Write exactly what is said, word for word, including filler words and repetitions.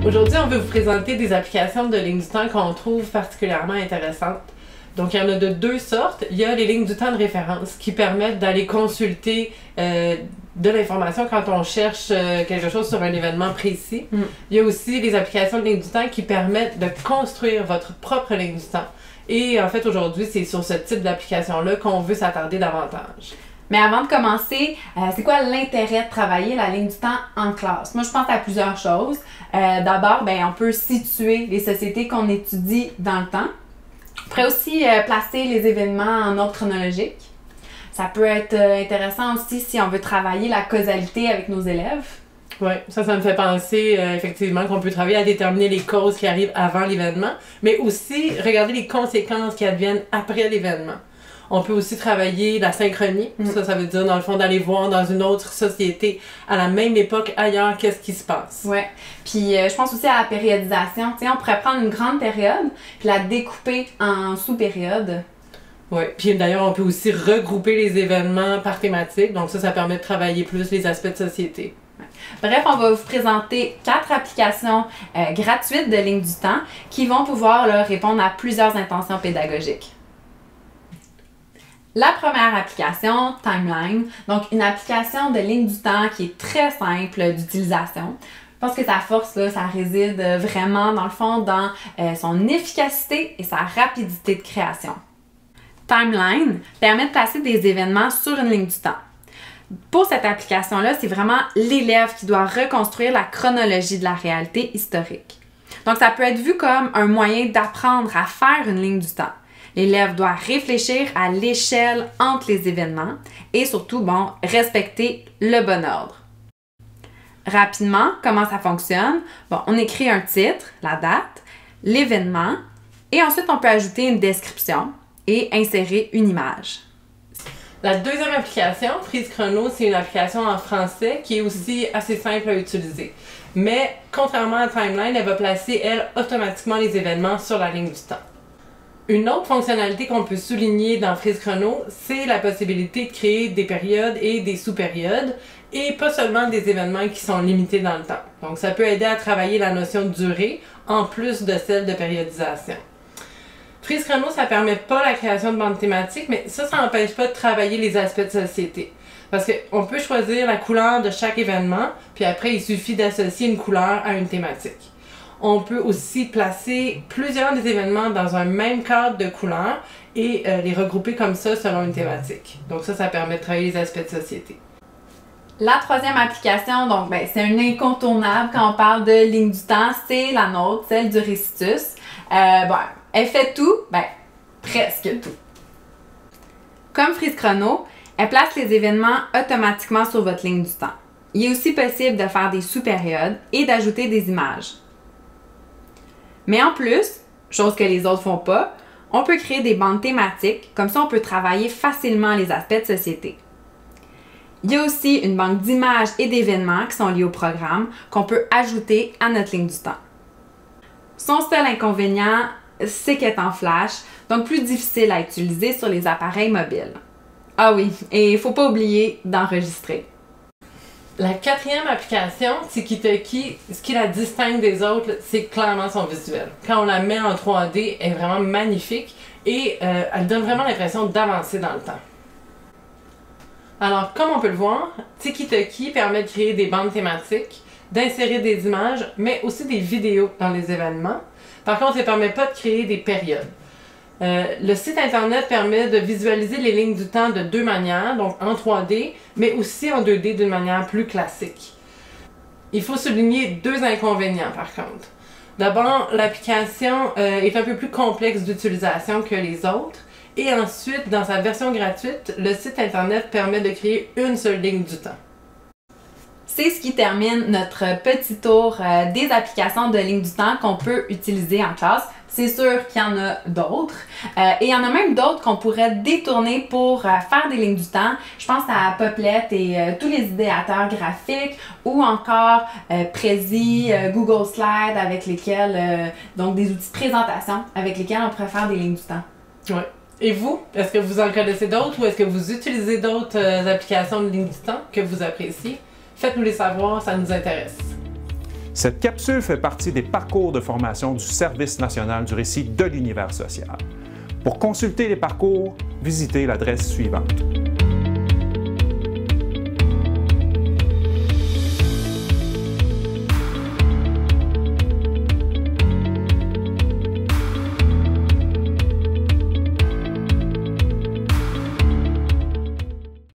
Aujourd'hui, on veut vous présenter des applications de lignes du temps qu'on trouve particulièrement intéressantes. Donc, il y en a de deux sortes. Il y a les lignes du temps de référence qui permettent d'aller consulter euh, de l'information quand on cherche euh, quelque chose sur un événement précis. Mm. Il y a aussi les applications de lignes du temps qui permettent de construire votre propre ligne du temps. Et en fait, aujourd'hui, c'est sur ce type d'application-là qu'on veut s'attarder davantage. Mais avant de commencer, euh, c'est quoi l'intérêt de travailler la ligne du temps en classe? Moi, je pense à plusieurs choses. Euh, D'abord, ben, on peut situer les sociétés qu'on étudie dans le temps. On pourrait aussi euh, placer les événements en ordre chronologique. Ça peut être euh, intéressant aussi si on veut travailler la causalité avec nos élèves. Oui, ça, ça me fait penser euh, effectivement qu'on peut travailler à déterminer les causes qui arrivent avant l'événement, mais aussi regarder les conséquences qui adviennent après l'événement. On peut aussi travailler la synchronie. Mm. Ça, ça veut dire, dans le fond, d'aller voir dans une autre société, à la même époque, ailleurs, qu'est-ce qui se passe. Oui. Puis, euh, je pense aussi à la périodisation. Tu sais, on pourrait prendre une grande période, puis la découper en sous-périodes. Oui. Puis, d'ailleurs, on peut aussi regrouper les événements par thématique. Donc, ça, ça permet de travailler plus les aspects de société. Bref, on va vous présenter quatre applications euh, gratuites de ligne du temps qui vont pouvoir là, répondre à plusieurs intentions pédagogiques. La première application, Timeline, donc une application de ligne du temps qui est très simple d'utilisation. Je pense que sa force, là, ça réside vraiment, dans le fond, dans euh, son efficacité et sa rapidité de création. Timeline permet de placer des événements sur une ligne du temps. Pour cette application-là, c'est vraiment l'élève qui doit reconstruire la chronologie de la réalité historique. Donc, ça peut être vu comme un moyen d'apprendre à faire une ligne du temps. L'élève doit réfléchir à l'échelle entre les événements et surtout, bon, respecter le bon ordre. Rapidement, comment ça fonctionne? Bon, on écrit un titre, la date, l'événement et ensuite on peut ajouter une description et insérer une image. La deuxième application, Freeze Chrono, c'est une application en français qui est aussi assez simple à utiliser. Mais contrairement à Timeline, elle va placer, elle, automatiquement les événements sur la ligne du temps. Une autre fonctionnalité qu'on peut souligner dans Freeze Chrono, c'est la possibilité de créer des périodes et des sous-périodes, et pas seulement des événements qui sont limités dans le temps. Donc ça peut aider à travailler la notion de durée, en plus de celle de périodisation. Freeze Chrono, ça permet pas la création de bandes thématiques, mais ça, ça n'empêche pas de travailler les aspects de société. Parce qu'on peut choisir la couleur de chaque événement, puis après, il suffit d'associer une couleur à une thématique. On peut aussi placer plusieurs des événements dans un même cadre de couleurs et euh, les regrouper comme ça selon une thématique. Donc ça, ça permet de travailler les aspects de société. La troisième application, donc ben, c'est un incontournable quand on parle de ligne du temps, c'est la nôtre, celle du Récitus. Euh, bon, elle fait tout, ben presque tout. Comme Freeze Chrono, elle place les événements automatiquement sur votre ligne du temps. Il est aussi possible de faire des sous-périodes et d'ajouter des images. Mais en plus, chose que les autres font pas, on peut créer des bandes thématiques, comme ça on peut travailler facilement les aspects de société. Il y a aussi une banque d'images et d'événements qui sont liés au programme qu'on peut ajouter à notre ligne du temps. Son seul inconvénient, c'est qu'elle est en flash, donc plus difficile à utiliser sur les appareils mobiles. Ah oui, et il ne faut pas oublier d'enregistrer. La quatrième application, Tiki-Toki, ce qui la distingue des autres, c'est clairement son visuel. Quand on la met en trois D, elle est vraiment magnifique et euh, elle donne vraiment l'impression d'avancer dans le temps. Alors, comme on peut le voir, Tiki-Toki permet de créer des bandes thématiques, d'insérer des images, mais aussi des vidéos dans les événements. Par contre, ça ne permet pas de créer des périodes. Euh, le site internet permet de visualiser les lignes du temps de deux manières, donc en trois D, mais aussi en deux D d'une manière plus classique. Il faut souligner deux inconvénients par contre. D'abord, l'application euh, est un peu plus complexe d'utilisation que les autres, et ensuite, dans sa version gratuite, le site internet permet de créer une seule ligne du temps. C'est ce qui termine notre petit tour euh, des applications de ligne du temps qu'on peut utiliser en classe. C'est sûr qu'il y en a d'autres. Euh, et il y en a même d'autres qu'on pourrait détourner pour euh, faire des lignes du temps. Je pense à Poplet et euh, tous les idéateurs graphiques ou encore euh, Prezi, euh, Google Slides avec lesquels, euh, donc des outils de présentation avec lesquels on pourrait faire des lignes du temps. Ouais. Et vous, est-ce que vous en connaissez d'autres ou est-ce que vous utilisez d'autres euh, applications de ligne du temps que vous appréciez? Faites-nous les savoir, ça nous intéresse. Cette capsule fait partie des parcours de formation du Service national du récit de l'univers social. Pour consulter les parcours, visitez l'adresse suivante.